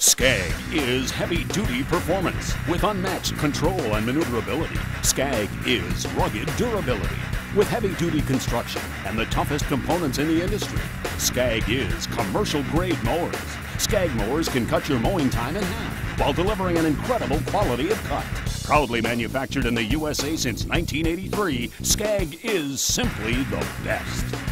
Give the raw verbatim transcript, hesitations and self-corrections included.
Scag is heavy-duty performance with unmatched control and maneuverability. Scag is rugged durability with heavy-duty construction and the toughest components in the industry. Scag is commercial-grade mowers. Scag mowers can cut your mowing time in half while delivering an incredible quality of cut. Proudly manufactured in the U S A since nineteen eighty-three, Scag is simply the best.